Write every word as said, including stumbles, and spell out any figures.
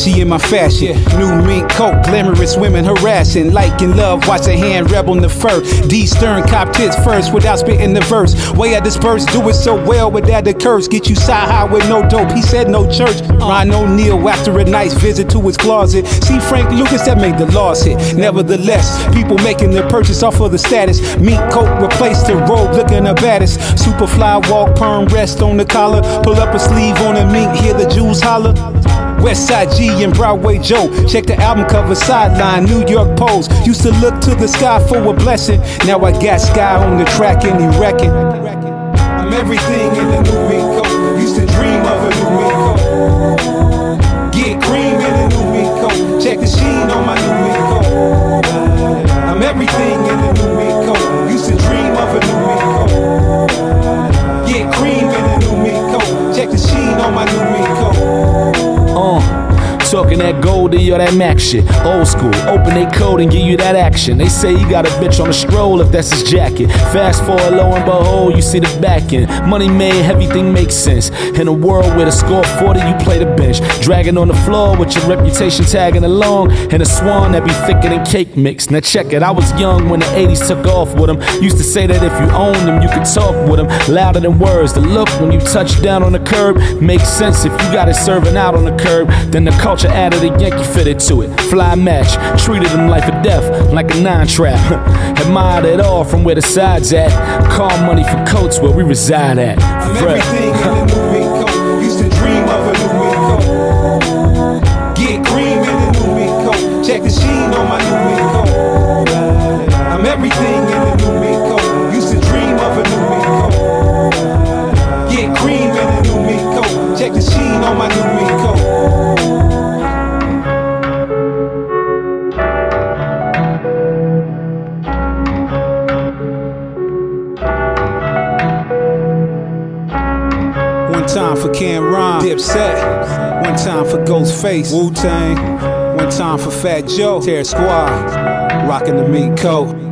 She in my fashion, new mink coat, glamorous women harassing, liking love, watch a hand rebel in the fur. D Stern cop tits first without spitting the verse. Way I disperse, do it so well without the curse. Get you side high with no dope, he said no church. Ryan O'Neal after a nice visit to his closet. See Frank Lucas, that made the loss hit. Nevertheless, people making their purchase off of the status. Mink coat replaced the robe, looking the baddest. Superfly walk, perm rest on the collar. Pull up a sleeve on a mink, hear the Jews holler. Westside G and Broadway Joe. Check the album cover sideline, New York Pose. Used to look to the sky for a blessing. Now I got Sky on the track and he wrecking. I'm everything in the new mink coat. Used to dream of a new mink coat. Get cream in the new mink coat. Check the sheen on my new mink coat. I'm everything in the new mink coat. Used to dream of a new mink coat. Get cream in the new mink coat. Check the sheen on my new mink coat. Uh, talking that Goldie or that Mac shit. Old school, open they code and give you that action. They say you got a bitch on a stroll if that's his jacket. Fast forward, lo and behold, you see the back end. Money made, everything makes sense. In a world where the score forty, you play the bench. Dragging on the floor with your reputation tagging along. And a swan that be thicker than cake mix. Now check it, I was young when the eighties took off with them. Used to say that if you owned them, you could talk with them. Louder than words, the look when you touch down on the curb makes sense if you got it serving out on the curb. Then the culture added a Yankee fitted to it. Fly match, treated them life or death, like a nine trap. Admired it all from where the side's at. Call money for coats where we reside at. I'm everything in the new mink coat. Used to dream of a new mink coat. Get cream in the new mink coat. Check the sheen on my new mink coat. I'm everything in the new mink coat. Used to dream of a new mink coat. Get cream in the new mink coat. Check the sheen on my new mink coat. One time for Cameron, Dipset. One time for Ghostface, Wu-Tang. One time for Fat Joe, Terror Squad. Rockin' the mink coat.